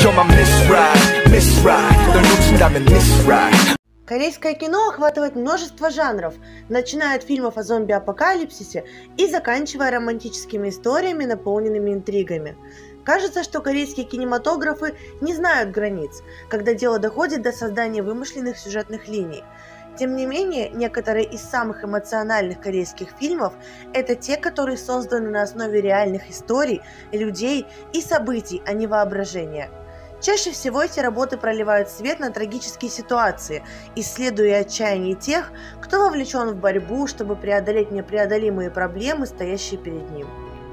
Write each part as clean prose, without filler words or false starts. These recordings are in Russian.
You're my Miss Right. 널 놓친다면 Miss Right. Корейское кино охватывает множество жанров, начиная от фильмов о зомби-апокалипсисе и заканчивая романтическими историями, наполненными интригами. Кажется, что корейские кинематографы не знают границ, когда дело доходит до создания вымышленных сюжетных линий. Тем не менее, некоторые из самых эмоциональных корейских фильмов – это те, которые созданы на основе реальных историй, людей и событий, а не воображения. Чаще всего эти работы проливают свет на трагические ситуации, исследуя отчаяние тех, кто вовлечен в борьбу, чтобы преодолеть непреодолимые проблемы, стоящие перед ним.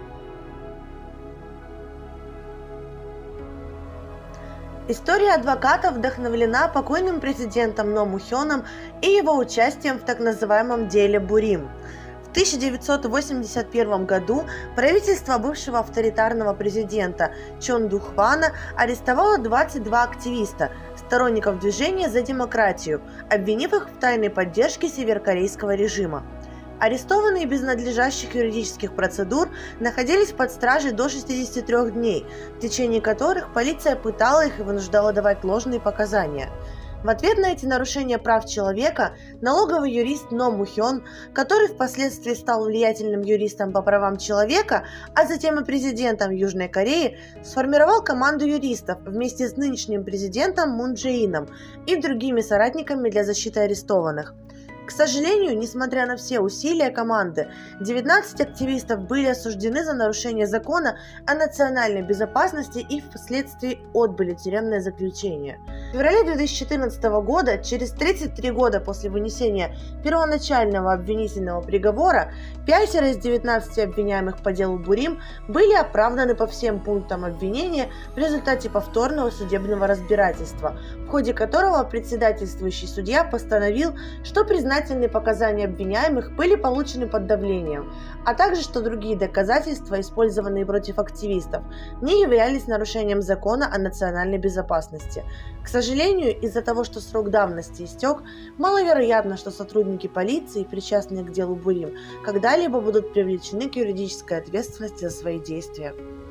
История адвоката вдохновлена покойным президентом Но Му Хёном и его участием в так называемом деле Бурим. В 1981 году правительство бывшего авторитарного президента Чон Ду Хвана арестовало 22 активиста, сторонников движения за демократию, обвинив их в тайной поддержке северокорейского режима. Арестованные без надлежащих юридических процедур находились под стражей до 63 дней, в течение которых полиция пытала их и вынуждала давать ложные показания. В ответ на эти нарушения прав человека налоговый юрист Но Му Хён, который впоследствии стал влиятельным юристом по правам человека, а затем и президентом Южной Кореи, сформировал команду юристов вместе с нынешним президентом Мун Чжэ Ином и другими соратниками для защиты арестованных. К сожалению, несмотря на все усилия команды, 19 активистов были осуждены за нарушение закона о национальной безопасности и впоследствии отбыли тюремное заключение. В феврале 2014 года, через 33 года после вынесения первоначального обвинительного приговора, 5 из 19 обвиняемых по делу Бурим были оправданы по всем пунктам обвинения в результате повторного судебного разбирательства, в ходе которого председательствующий судья постановил, что признательные показания обвиняемых были получены под давлением, а также что другие доказательства, использованные против активистов, не являлись нарушением закона о национальной безопасности. К сожалению, из-за того, что срок давности истек, маловероятно, что сотрудники полиции, причастные к делу Бурим, когда-либо будут привлечены к юридической ответственности за свои действия.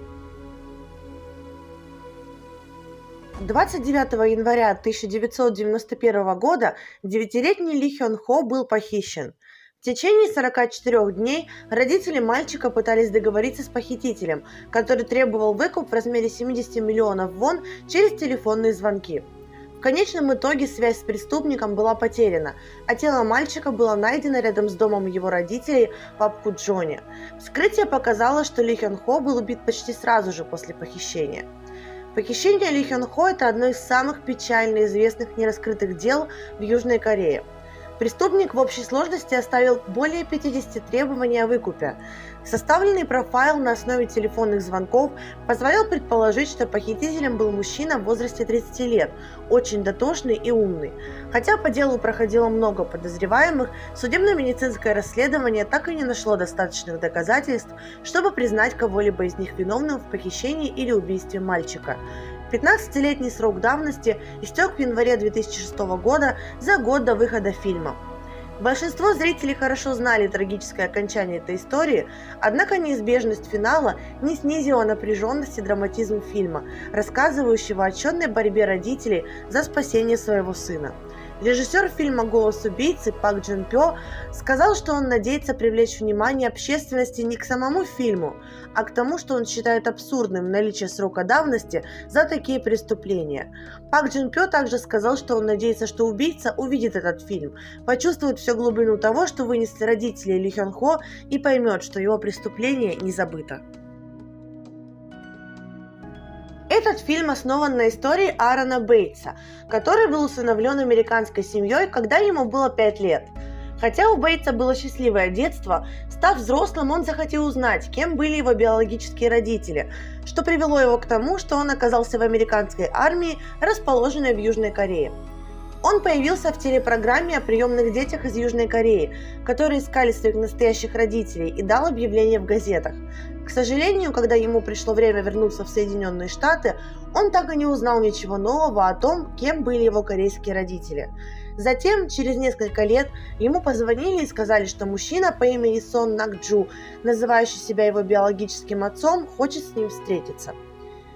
29 января 1991 года 9-летний Ли Хён Хо был похищен. В течение 44 дней родители мальчика пытались договориться с похитителем, который требовал выкуп в размере 70 миллионов вон через телефонные звонки. В конечном итоге связь с преступником была потеряна, а тело мальчика было найдено рядом с домом его родителей в Апгуджоне. Вскрытие показало, что Ли Хён Хо был убит почти сразу же после похищения. Похищение Ли Хён Хо – это одно из самых печально известных нераскрытых дел в Южной Корее. Преступник в общей сложности оставил более 50 требований о выкупе. Составленный профайл на основе телефонных звонков позволял предположить, что похитителем был мужчина в возрасте 30 лет, очень дотошный и умный. Хотя по делу проходило много подозреваемых, судебно-медицинское расследование так и не нашло достаточных доказательств, чтобы признать кого-либо из них виновным в похищении или убийстве мальчика. 15-летний срок давности истек в январе 2006 года, за год до выхода фильма. Большинство зрителей хорошо знали трагическое окончание этой истории, однако неизбежность финала не снизила напряженность и драматизм фильма, рассказывающего о отчаянной борьбе родителей за спасение своего сына. Режиссер фильма «Голос убийцы» Пак Джун Пё сказал, что он надеется привлечь внимание общественности не к самому фильму, а к тому, что он считает абсурдным наличие срока давности за такие преступления. Пак Джун Пё также сказал, что он надеется, что убийца увидит этот фильм, почувствует всю глубину того, что вынесли родители Ли Хён Хо, и поймет, что его преступление не забыто. Этот фильм основан на истории Аарона Бейтса, который был усыновлен американской семьей, когда ему было 5 лет. Хотя у Бейтса было счастливое детство, став взрослым, он захотел узнать, кем были его биологические родители, что привело его к тому, что он оказался в американской армии, расположенной в Южной Корее. Он появился в телепрограмме о приемных детях из Южной Кореи, которые искали своих настоящих родителей, и дал объявление в газетах. К сожалению, когда ему пришло время вернуться в Соединенные Штаты, он так и не узнал ничего нового о том, кем были его корейские родители. Затем, через несколько лет, ему позвонили и сказали, что мужчина по имени Сон Нак Джу, называющий себя его биологическим отцом, хочет с ним встретиться.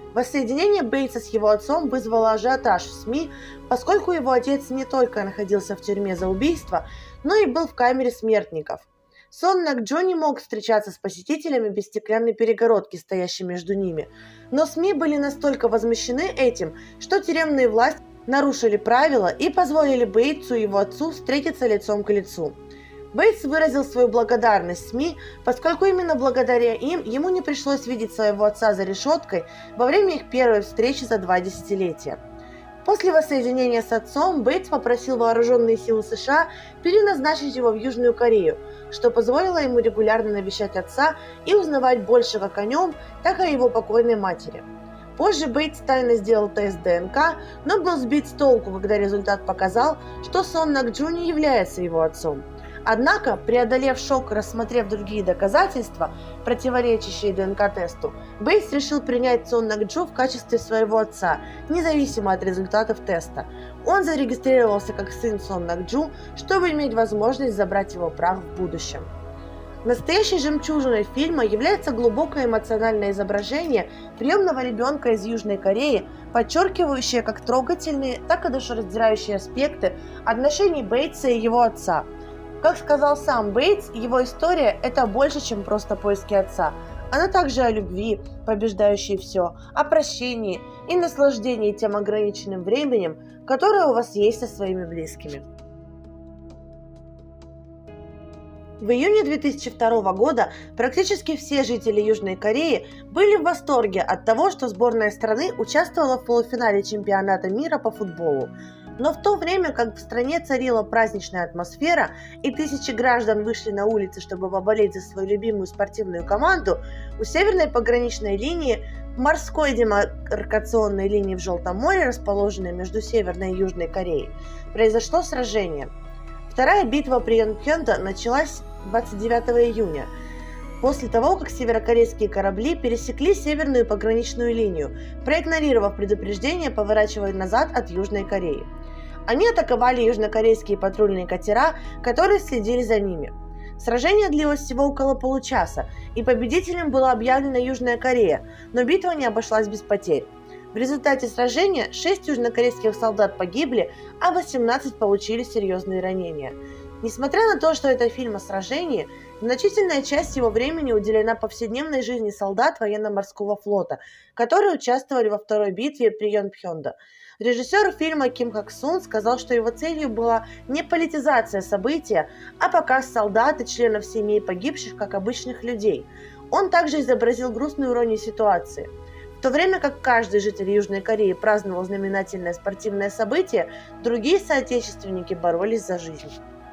Воссоединение Бейтса с его отцом вызвало ажиотаж в СМИ, поскольку его отец не только находился в тюрьме за убийство, но и был в камере смертников. Сон Нак Джо не мог встречаться с посетителями без стеклянной перегородки, стоящей между ними, но СМИ были настолько возмущены этим, что тюремные власти нарушили правила и позволили Бейтсу и его отцу встретиться лицом к лицу. Бейтс выразил свою благодарность СМИ, поскольку именно благодаря им ему не пришлось видеть своего отца за решеткой во время их первой встречи за 2 десятилетия. После воссоединения с отцом Бейтс попросил вооруженные силы США переназначить его в Южную Корею, что позволило ему регулярно навещать отца и узнавать больше как о нем, так и о его покойной матери. Позже Бейтс тайно сделал тест ДНК, но был сбит с толку, когда результат показал, что Сон Нак Джо не является его отцом. Однако, преодолев шок и рассмотрев другие доказательства, противоречащие ДНК-тесту, Бейтс решил принять Сон Нак Джо в качестве своего отца, независимо от результатов теста. Он зарегистрировался как сын Сон Нак Джо, чтобы иметь возможность забрать его прав в будущем. Настоящей жемчужиной фильма является глубокое эмоциональное изображение приемного ребенка из Южной Кореи, подчеркивающее как трогательные, так и душераздирающие аспекты отношений Бейтса и его отца. Как сказал сам Бейтс, его история – это больше, чем просто поиски отца. Она также о любви, побеждающей все, о прощении и наслаждении тем ограниченным временем, которое у вас есть со своими близкими. В июне 2002 года практически все жители Южной Кореи были в восторге от того, что сборная страны участвовала в полуфинале чемпионата мира по футболу. Но в то время, как в стране царила праздничная атмосфера и тысячи граждан вышли на улицы, чтобы поболеть за свою любимую спортивную команду, у северной пограничной линии, морской демаркационной линии в Желтом море, расположенной между Северной и Южной Кореей, произошло сражение. Вторая битва при Йонпхёнде началась 29 июня, после того, как северокорейские корабли пересекли северную пограничную линию, проигнорировав предупреждение поворачивать назад от Южной Кореи. Они атаковали южнокорейские патрульные катера, которые следили за ними. Сражение длилось всего около получаса, и победителем была объявлена Южная Корея, но битва не обошлась без потерь. В результате сражения 6 южнокорейских солдат погибли, а 18 получили серьезные ранения. Несмотря на то, что это фильм о сражении, значительная часть его времени уделена повседневной жизни солдат военно-морского флота, которые участвовали во второй битве при Йонпхёнде. Режиссер фильма Ким Хак Сун сказал, что его целью была не политизация события, а показ солдат и членов семей погибших как обычных людей. Он также изобразил грустную иронию ситуации. В то время как каждый житель Южной Кореи праздновал знаменательное спортивное событие, другие соотечественники боролись за жизнь.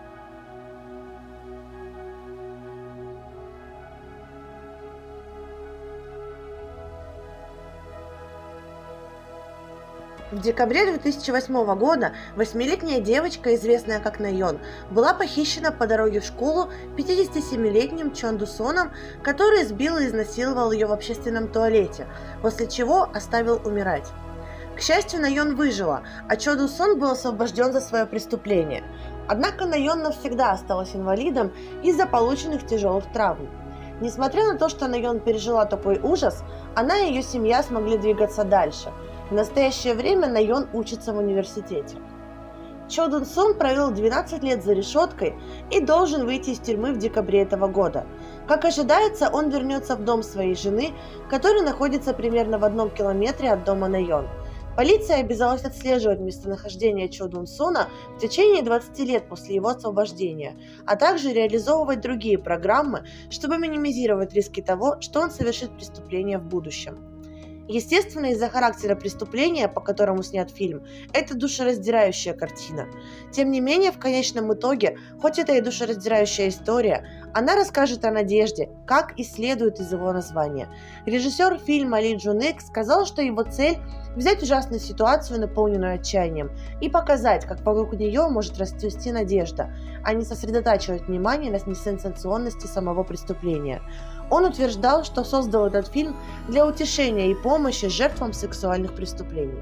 В декабре 2008 года 8-летняя девочка, известная как Найон, была похищена по дороге в школу 57-летним Чон Ду Соном, который избил и изнасиловал ее в общественном туалете, после чего оставил умирать. К счастью, Найон выжила, а Чон Ду Сон был освобожден за свое преступление. Однако Найон навсегда осталась инвалидом из-за полученных тяжелых травм. Несмотря на то, что Найон пережила такой ужас, она и ее семья смогли двигаться дальше. В настоящее время Найон учится в университете. Чо Дун Сон провел 12 лет за решеткой и должен выйти из тюрьмы в декабре этого года. Как ожидается, он вернется в дом своей жены, который находится примерно в 1 километре от дома Найон. Полиция обязалась отслеживать местонахождение Чо Дун Сона в течение 20 лет после его освобождения, а также реализовывать другие программы, чтобы минимизировать риски того, что он совершит преступление в будущем. Естественно, из-за характера преступления, по которому снят фильм, это душераздирающая картина. Тем не менее, в конечном итоге, хоть это и душераздирающая история, она расскажет о надежде, как и следует из его названия. Режиссер фильма Ли Джун Ик сказал, что его цель – взять ужасную ситуацию, наполненную отчаянием, и показать, как вокруг нее может расцвести надежда, а не сосредотачивать внимание на несенсационности самого преступления. Он утверждал, что создал этот фильм для утешения и помощи жертвам сексуальных преступлений.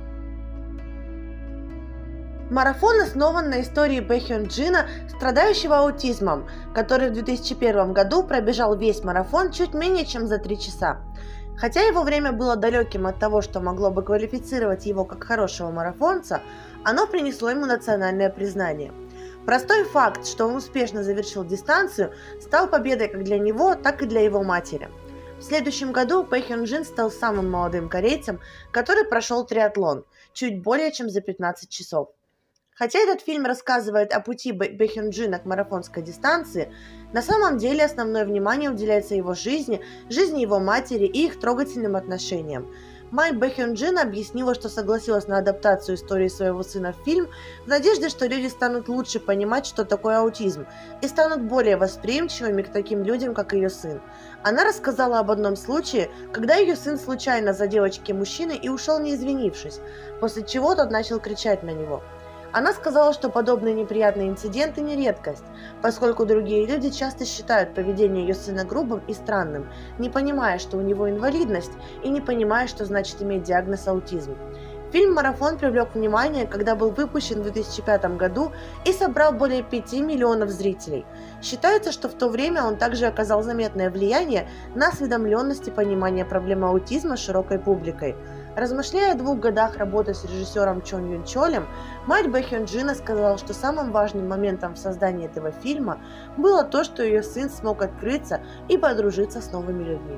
Марафон основан на истории Бэ Хён Джина, страдающего аутизмом, который в 2001 году пробежал весь марафон чуть менее чем за 3 часа. Хотя его время было далеким от того, что могло бы квалифицировать его как хорошего марафонца, оно принесло ему национальное признание. Простой факт, что он успешно завершил дистанцию, стал победой как для него, так и для его матери. В следующем году Пэ Хён Джин стал самым молодым корейцем, который прошел триатлон, чуть более чем за 15 часов. Хотя этот фильм рассказывает о пути Пэ Хён Джина к марафонской дистанции, на самом деле основное внимание уделяется его жизни, жизни его матери и их трогательным отношениям. Мать Пэ Хён Джина объяснила, что согласилась на адаптацию истории своего сына в фильм в надежде, что люди станут лучше понимать, что такое аутизм, и станут более восприимчивыми к таким людям, как ее сын. Она рассказала об одном случае, когда ее сын случайно задел очки мужчины и ушел не извинившись, после чего тот начал кричать на него. Она сказала, что подобные неприятные инциденты не редкость, поскольку другие люди часто считают поведение ее сына грубым и странным, не понимая, что у него инвалидность, и не понимая, что значит иметь диагноз аутизм. Фильм «Марафон» привлек внимание, когда был выпущен в 2005 году и собрал более 5 миллионов зрителей. Считается, что в то время он также оказал заметное влияние на осведомленность и понимание проблемы аутизма широкой публикой. Размышляя о 2 годах работы с режиссером Чон Юн Чолем, мать Пэ Хён Джина сказала, что самым важным моментом в создании этого фильма было то, что ее сын смог открыться и подружиться с новыми людьми.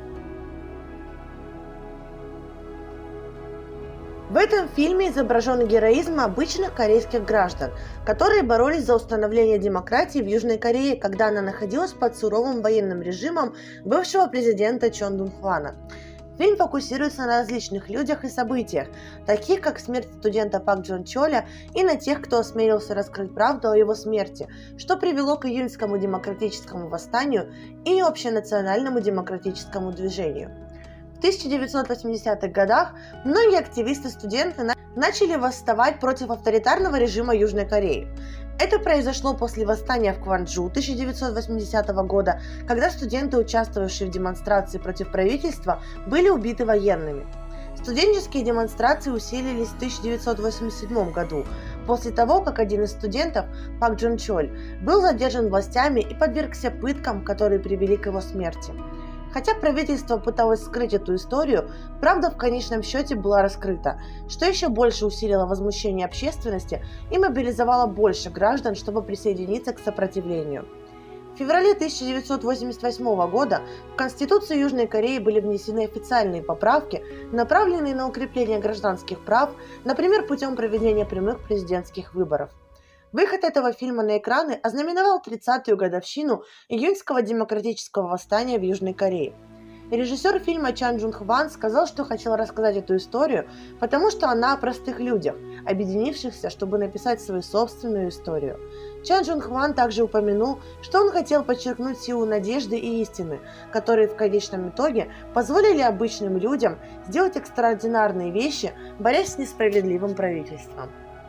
В этом фильме изображен героизм обычных корейских граждан, которые боролись за установление демократии в Южной Корее, когда она находилась под суровым военным режимом бывшего президента Чон Дун Хвана. Фильм фокусируется на различных людях и событиях, таких как смерть студента Пак Джон Чоля, и на тех, кто осмелился раскрыть правду о его смерти, что привело к июньскому демократическому восстанию и общенациональному демократическому движению. В 1980-х годах многие активисты-студенты начали восставать против авторитарного режима Южной Кореи. Это произошло после восстания в Кванджу 1980 года, когда студенты, участвовавшие в демонстрации против правительства, были убиты военными. Студенческие демонстрации усилились в 1987 году, после того, как один из студентов, Пак Джон Чоль, был задержан властями и подвергся пыткам, которые привели к его смерти. Хотя правительство пыталось скрыть эту историю, правда в конечном счете была раскрыта, что еще больше усилило возмущение общественности и мобилизовало больше граждан, чтобы присоединиться к сопротивлению. В феврале 1988 года в Конституцию Южной Кореи были внесены официальные поправки, направленные на укрепление гражданских прав, например, путем проведения прямых президентских выборов. Выход этого фильма на экраны ознаменовал 30-ю годовщину июньского демократического восстания в Южной Корее. Режиссер фильма Чан Джун Хван сказал, что хотел рассказать эту историю, потому что она о простых людях, объединившихся, чтобы написать свою собственную историю. Чан Джун Хван также упомянул, что он хотел подчеркнуть силу надежды и истины, которые в конечном итоге позволили обычным людям сделать экстраординарные вещи, борясь с несправедливым правительством.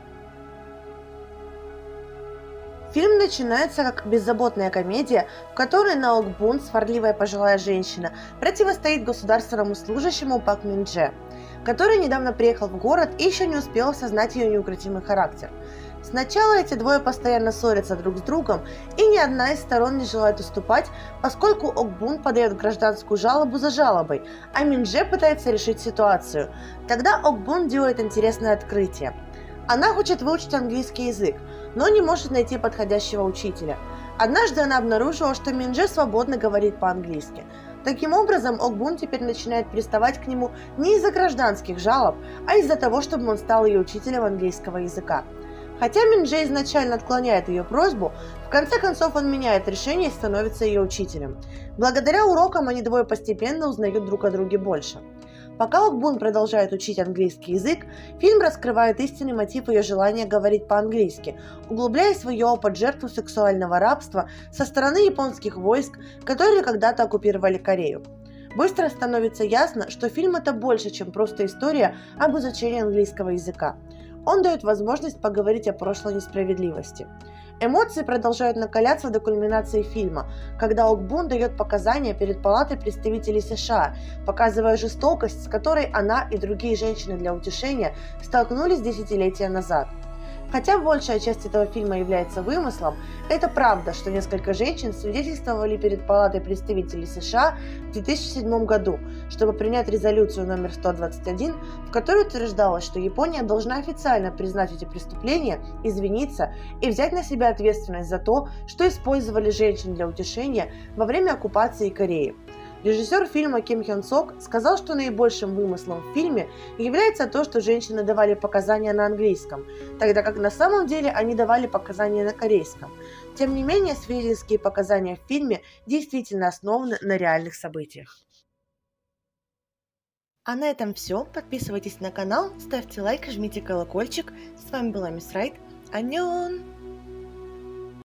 Фильм начинается как беззаботная комедия, в которой На Ок Бун, сварливая пожилая женщина, противостоит государственному служащему Пак Мин Дже, который недавно приехал в город и еще не успел осознать ее неукротимый характер. Сначала эти двое постоянно ссорятся друг с другом, и ни одна из сторон не желает уступать, поскольку Ок Бун подает гражданскую жалобу за жалобой, а Мин Дже пытается решить ситуацию. Тогда Ок Бун делает интересное открытие. Она хочет выучить английский язык, но не может найти подходящего учителя. Однажды она обнаружила, что Мин Дже свободно говорит по-английски. Таким образом, Ок Бун теперь начинает приставать к нему не из-за гражданских жалоб, а из-за того, чтобы он стал ее учителем английского языка. Хотя Мин Дже изначально отклоняет ее просьбу, в конце концов он меняет решение и становится ее учителем. Благодаря урокам они двое постепенно узнают друг о друге больше. Пока Ок Бун продолжает учить английский язык, фильм раскрывает истинный мотив ее желания говорить по-английски, углубляя свой опыт жертвы сексуального рабства со стороны японских войск, которые когда-то оккупировали Корею. Быстро становится ясно, что фильм – это больше, чем просто история об изучении английского языка. Он дает возможность поговорить о прошлой несправедливости. Эмоции продолжают накаляться до кульминации фильма, когда Ок Бун дает показания перед Палатой представителей США, показывая жестокость, с которой она и другие женщины для утешения столкнулись десятилетия назад. Хотя большая часть этого фильма является вымыслом, это правда, что несколько женщин свидетельствовали перед Палатой представителей США в 2007 году, чтобы принять резолюцию номер 121, в которой утверждалось, что Япония должна официально признать эти преступления, извиниться и взять на себя ответственность за то, что использовали женщин для утешения во время оккупации Кореи. Режиссер фильма Ким Хён Сок сказал, что наибольшим вымыслом в фильме является то, что женщины давали показания на английском, тогда как на самом деле они давали показания на корейском. Тем не менее, свидетельские показания в фильме действительно основаны на реальных событиях. А на этом все. Подписывайтесь на канал, ставьте лайк, жмите колокольчик. С вами была Мисс Райт. Аньон!